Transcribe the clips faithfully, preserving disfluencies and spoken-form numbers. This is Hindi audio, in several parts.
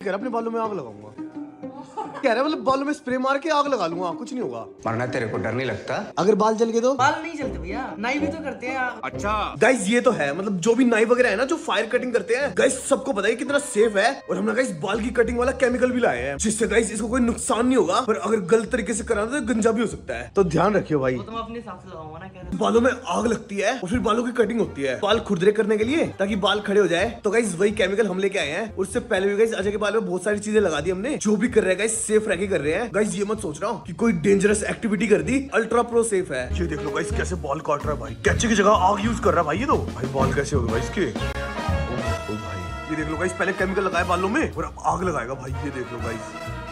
कह रहा अपने बालों में आग लगाऊंगा, कह रहा मतलब बालों में स्प्रे मार के आग लगा लूंगा, कुछ नहीं होगा। मरना तेरे को डर नहीं लगता? अगर बाल जल गए तो? बाल नहीं जलते भैया, नाई भी तो करते हैं। अच्छा गाइस ये तो है, मतलब जो भी नाई वगैरह है ना जो फायर कटिंग करते हैं गाइस, सबको पता है कितना सेफ है। और हमने गाइस बाल की कटिंग वाला केमिकल भी लाए हैं, जिससे गाइस इसको कोई नुकसान नहीं होगा, पर अगर गलत तरीके से कराना तो गंजा भी हो सकता है। तो ध्यान रखियो भाई। तो मैं अपने हिसाब से लगाऊंगा ना, कह बालों में आग लगती है और फिर बालों की कटिंग होती है बाल खुरदरे करने के लिए, ताकि बाल खड़े हो जाए। तो गाइस वही केमिकल हम लेके आए हैं। उससे पहले भी गाइस अजय के बाल में बहुत सारी चीजें लगा दी हमने। जो भी कर रहे हैं गाइस सेफ रह के कर रहे हैं। गाइस ये मत सोच रहा हूँ कि कोई डेंजरस एक्टिविटी कर दी, अल्ट्रा प्रो सेफ है। ये देख लो गाइस कैसे बाल काट रहा है भाई, कैंची की जगह आग यूज कर रहा है भाई। ये तो भाई बाल कैसे हो गए भाई इसके। ओ भाई ये देख लो गाइस, पहले केमिकल लगाया बालों में और अब आग लगाएगा भाई। ये देख लो गाइस।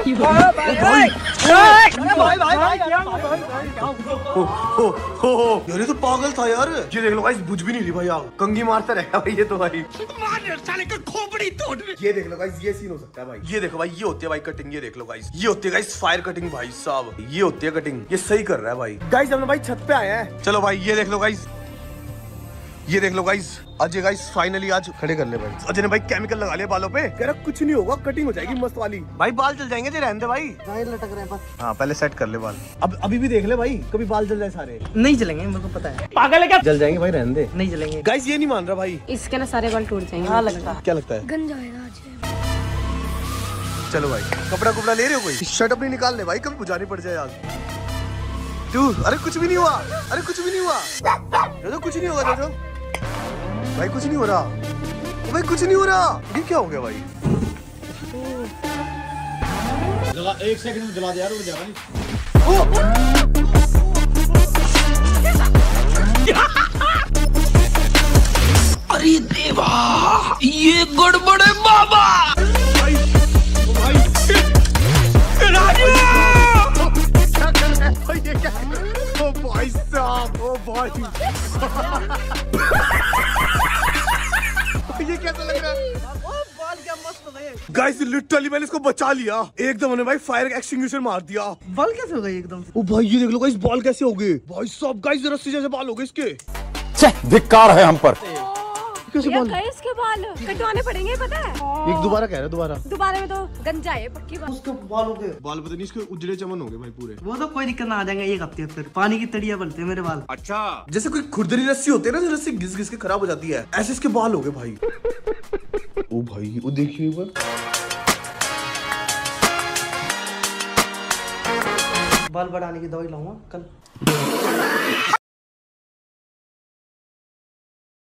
यार तो पागल था यार। ये देख लो गाइस, बुझ भी नहीं रही भाई आग, कंगी मारता रहेगा भाई ये तो भाई। साले का खोपड़ी तोड़। ये देख लो गाइस, ये सीन हो सकता है भाई। ये देखो भाई, ये होती है भाई कटिंग। ये देख लो गाइस, ये होती है गाइस फायर कटिंग भाई साहब। ये होती है कटिंग, ये सही कर रहा है भाई। गाइस हमने भाई छत पे आया है। चलो भाई ये देख लो गाइस, ये देख लो गाइस, अजय गाइस फाइनली आज खड़े कर ले भाई। अजय ने भाई केमिकल लगा लिया बालों पे, कह रहा कुछ नहीं होगा, कटिंग हो जाएगी मस्त वाली। भाई बाल जल जाएंगे, रहने दे भाई, लटक रहे हैं बस। हाँ पहले सेट कर ले बाल। अब अभी भी देख ले भाई, कभी बाल जल जाए सारे। नहीं जलेंगे, मेरे को पता है। पागल है क्या? जल जाएंगे भाई, रहने दे। नहीं जलेंगे गाइस, ये नहीं मान रहा भाई। इसके ना सारे बाल टूट जाएंगे। हाँ लगता है। क्या लगता है? गंजा होएगा आज। चलो भाई, कपड़ा कुपड़ा ले रहे हो कोई? शर्ट अपनी निकाल ले भाई, कभी बुझानी पड़ जाए आज। तू अरे कुछ भी नहीं हुआ, अरे कुछ भी नहीं हुआ, जो कुछ नहीं होगा जो भाई, कुछ नहीं हो रहा भाई, कुछ नहीं हो रहा। ये क्या हो गया भाई? जला एक सेकंड में जला दे यार, वो जला नहीं। अरे देवा, ये गड़बड़ है बाबा। भाई, भाई, भाई ये क्या? ओ भाई साहब, ओ भाई ये कैसा लग रहा है? बाल क्या मस्त हो गए। गाइस लिटरली मैंने इसको बचा लिया एकदम, उन्होंने भाई फायर एक्सटिंग्विशर मार दिया। बाल कैसे हो गए एकदम से? ओ भाई ये देख लो गाइस, बाल कैसे हो गए भाई साहब। गाइस रस्सी जैसे बाल हो गए इसके। धिक्कार है हम पर। कैसे बाल? इसके बाल कटवाने पड़ेंगे, पता है? एक दोबारा कह रहा है, दोबारा दोबारा में तो गंजा है पक्की बात। उसके बाल हो गए, बाल पता नहीं इसके उजले चमन हो गए भाई पूरे। वो तो कोई दिक्कत ना आ जाएगा एक हफ्ते, फिर पानी की तड़िया बनते हैं मेरे बाल। अच्छा जैसे कोई खुरदरी रस्सी होती है ना, जो रस्सी घिस घिस के खराब हो जाती है, ऐसे इसके बाल हो गए भाई। ओ भाई वो देखिए ऊपर, बाल बढ़ाने की दवाई लाऊंगा कल।